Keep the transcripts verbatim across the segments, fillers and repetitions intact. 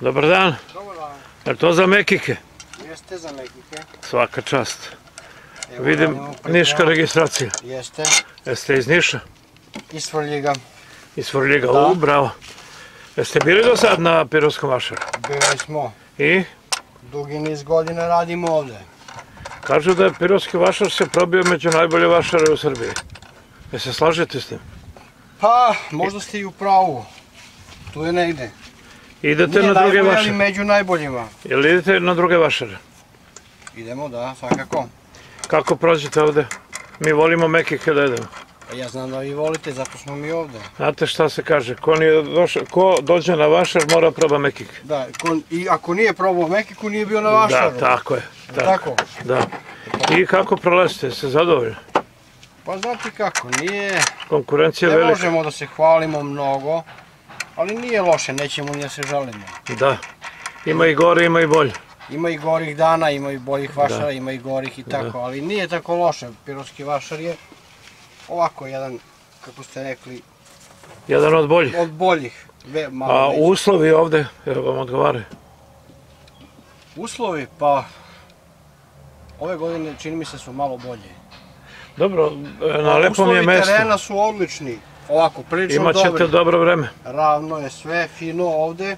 Dobar dan. Dobar dan. Je to za mekike? Jeste za mekike. Svaka čast. Vidim niška registracija. Jeste. Jeste iz Niša? Iz Svrljiga. Iz Svrljiga, u, bravo. Jeste bili do sad na Pirovskom vašaru? Bili smo. I? Dugi niz godina radimo ovde. Kažu da je Pirovski vašar se probio među najbolje vašare u Srbiji. Jel se slažete s tim? Pa, možda ste i u pravu. Tu je negde. Idete na druge vašare? Nije među najboljima. Jel idete na druge vašare? Idemo, da, svakako. Kako prođete ovde? Mi volimo mekike da jedemo. Ja znam da vi volite, zato smo mi ovde. Znate šta se kaže? Ko, nije došao, ko dođe na vašar mora proba mekike. Da, ko, i ako nije probao mekiku, nije bio na vašaru. Da, tako je. Tako? Da. I kako prolazite? Se zadovoljni? Pa znate kako, nije... Konkurencija je Ne velika. možemo da se hvalimo mnogo, ali nije loše, nećemo ni da se žalimo. Da. Ima i gore, ima i bolje. Ima i gorih dana, ima i boljih vašara, ima i gorih i tako, ali nije tako loše. Pirovski vašar je ovako jedan, kako ste rekli, Jedan od boljih. od boljih. Ve, malo A veći. uslovi ovde, evo vam odgovaraju. Uslovi, pa ove godine čini mi se su malo bolje. Dobro, na lepom je Uslovi mestu. terena su odlični, ovako, prilično dobri. Imaćete dobro vreme. Ravno je sve, fino ovde.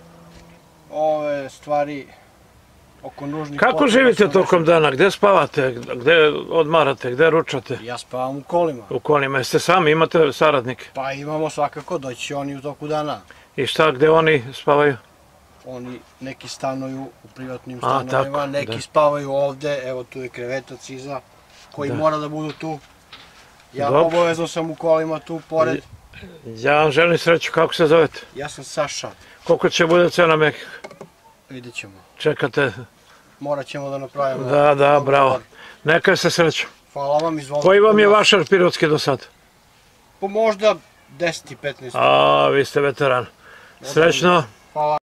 Ove stvari oko nužnih... Kako potreba živite su tokom dana? Gde spavate? Gde odmarate? Gde ručate? nešto- Ja spavam u kolima. U kolima. Jeste sami? Imate saradnike? Pa imamo svakako, doći će oni u toku dana. I šta, gde oni spavaju? Oni neki stanuju u privatnim A, stanovima, tako, neki da. spavaju ovde, evo tu je krevetac iza, koji Da. mora da budu tu. Ja Dobro. obavezno sam u kolima tu pored. Ja vam želim sreću. Kako se zovete? Ja sam Saša, Koliko će bude cena mekika? vidjet ćemo. Čekate? Morat ćemo da napravimo. Da, da, dogovor. bravo. Neka se sreću. Hvala vam, izvolite. Koji vam je vašar pirotski do sad? Po možda deset i petnaest. A, vi ste veteran. Srećno. Hvala.